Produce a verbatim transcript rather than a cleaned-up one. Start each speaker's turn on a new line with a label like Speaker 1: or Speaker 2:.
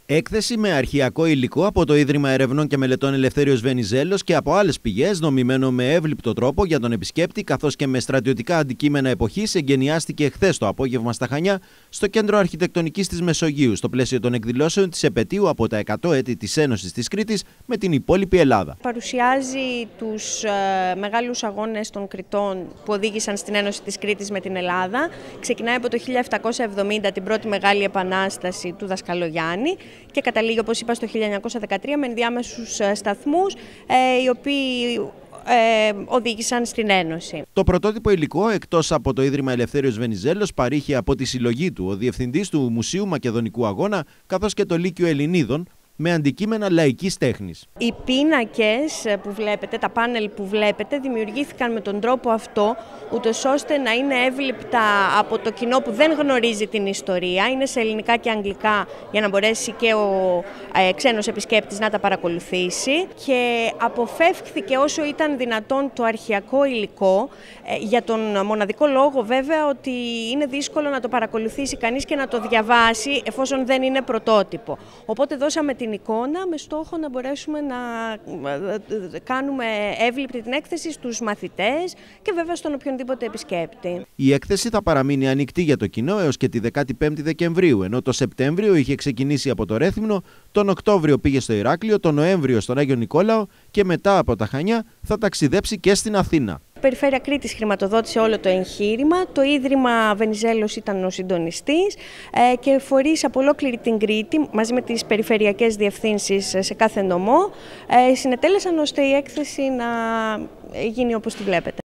Speaker 1: Έκθεση με αρχαιακό υλικό από το Ίδρυμα Ερευνών και Μελετών Ελευθέριος Βενιζέλος και από άλλες πηγές, δομημένο με εύληπτο τρόπο για τον επισκέπτη, καθώς και με στρατιωτικά αντικείμενα εποχής, εγκαινιάστηκε χθες το απόγευμα στα Χανιά, στο Κέντρο Αρχιτεκτονικής της Μεσογείου, στο πλαίσιο των εκδηλώσεων της επετείου από τα εκατό έτη της Ένωσης της Κρήτης με την υπόλοιπη Ελλάδα.
Speaker 2: Παρουσιάζει τους ε, μεγάλους αγώνες των Κρητών που οδήγησαν στην Ένωση της Κρήτης με την Ελλάδα. Ξεκινάει από το χίλια επτακόσια εβδομήντα, την πρώτη μεγάλη επανάσταση του Δασκαλογιάννη, και καταλήγει, όπως είπα, στο χίλια εννιακόσια δεκατρία με ενδιάμεσους σταθμούς, ε, οι οποίοι ε, οδήγησαν στην Ένωση.
Speaker 1: Το πρωτότυπο υλικό, εκτός από το Ίδρυμα Ελευθέριος Βενιζέλος, παρήχε από τη συλλογή του ο Διευθυντής του Μουσείου Μακεδονικού Αγώνα, καθώς και το Λύκειο Ελληνίδων, με αντικείμενα λαϊκής τέχνης.
Speaker 2: Οι πίνακες που βλέπετε, τα πάνελ που βλέπετε, δημιουργήθηκαν με τον τρόπο αυτό, ούτως ώστε να είναι εύληπτα από το κοινό που δεν γνωρίζει την ιστορία. Είναι σε ελληνικά και αγγλικά για να μπορέσει και ο ε, ξένος επισκέπτης να τα παρακολουθήσει, και αποφεύχθηκε όσο ήταν δυνατόν το αρχαιακό υλικό, ε, για τον μοναδικό λόγο βέβαια ότι είναι δύσκολο να το παρακολουθήσει κανείς και να το διαβάσει εφόσον δεν είναι πρωτότυπο. Οπότε δώσαμε την εικόνα με στόχο να μπορέσουμε να κάνουμε εύληπτη την έκθεση στους μαθητές και βέβαια στον οποιονδήποτε επισκέπτη.
Speaker 1: Η έκθεση θα παραμείνει ανοιχτή για το κοινό έως και τη δεκάτη πέμπτη Δεκεμβρίου, ενώ το Σεπτέμβριο είχε ξεκινήσει από το Ρέθυμνο, τον Οκτώβριο πήγε στο Ηράκλειο, τον Νοέμβριο στον Άγιο Νικόλαο και μετά από τα Χανιά θα ταξιδέψει και στην Αθήνα.
Speaker 2: Η Περιφέρεια Κρήτης χρηματοδότησε όλο το εγχείρημα, το Ίδρυμα Βενιζέλος ήταν ο συντονιστής ε, και φορείς από ολόκληρη την Κρήτη, μαζί με τις περιφερειακές διευθύνσεις σε κάθε νομό, ε, συνετέλεσαν ώστε η έκθεση να γίνει όπως τη βλέπετε.